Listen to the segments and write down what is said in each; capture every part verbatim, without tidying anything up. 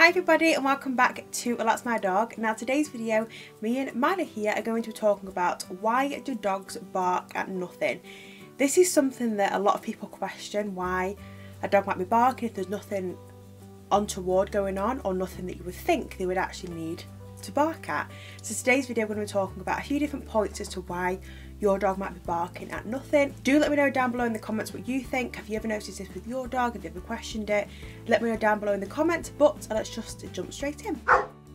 Hi everybody and welcome back to That's My Dog. Now today's video, me and Milo here are going to be talking about why do dogs bark at nothing. This is something that a lot of people question, why a dog might be barking if there's nothing untoward going on or nothing that you would think they would actually need to bark at. So today's video we're going to be talking about a few different points as to why your dog might be barking at nothing. Do let me know down below in the comments what you think. Have you ever noticed this with your dog? Have you ever questioned it? Let me know down below in the comments, but let's just jump straight in.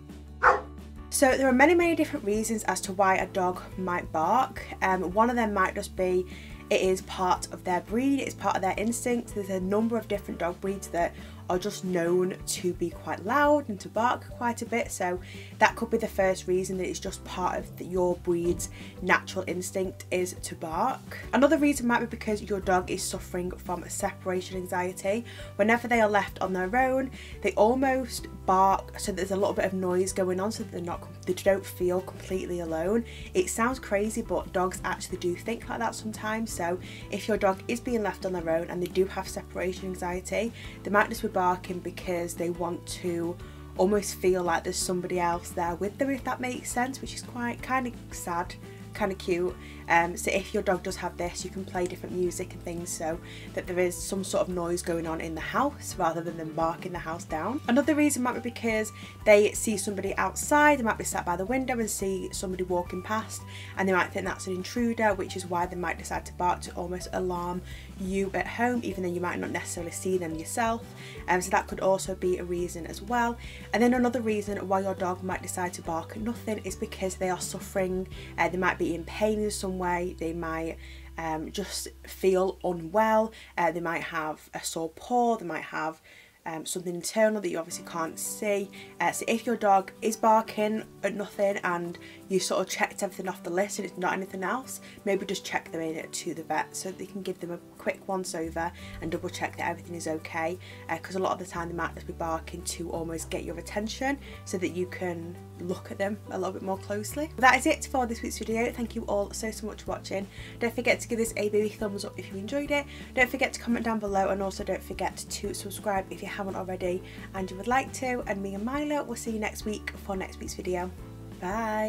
So there are many many different reasons as to why a dog might bark. Um, one of them might just be it is part of their breed, it's part of their instinct. There's a number of different dog breeds that are just known to be quite loud and to bark quite a bit, so that could be the first reason, that it's just part of the, your breed's natural instinct is to bark. Another reason might be because your dog is suffering from separation anxiety. Whenever they are left on their own, they almost bark so there's a little bit of noise going on so that they're not, they don't feel completely alone. It sounds crazy, but dogs actually do think like that sometimes. So if your dog is being left on their own and they do have separation anxiety, they might just be barking because they want to almost feel like there's somebody else there with them, if that makes sense, which is quite kind of sad, kind of cute. Um, so if your dog does have this, you can play different music and things so that there is some sort of noise going on in the house rather than them barking the house down. Another reason might be because they see somebody outside, they might be sat by the window and see somebody walking past and they might think that's an intruder, which is why they might decide to bark to almost alarm you at home, even though you might not necessarily see them yourself. Um, so that could also be a reason as well. And then another reason why your dog might decide to bark at nothing is because they are suffering, uh, they might be in pain in some way, they might um, just feel unwell, uh, they might have a sore paw, they might have um, something internal that you obviously can't see. Uh, so if your dog is barking at nothing and you sort of checked everything off the list and it's not anything else, maybe just check them in to the vet so they can give them a quick once over and double check that everything is okay, because uh, a lot of the time they might just be barking to almost get your attention so that you can look at them a little bit more closely. But that is it for this week's video. Thank you all so so much for watching. Don't forget to give this a big thumbs up if you enjoyed it. Don't forget to comment down below, and also don't forget to subscribe if you haven't already and you would like to. And me and Milo will see you next week for next week's video. Bye.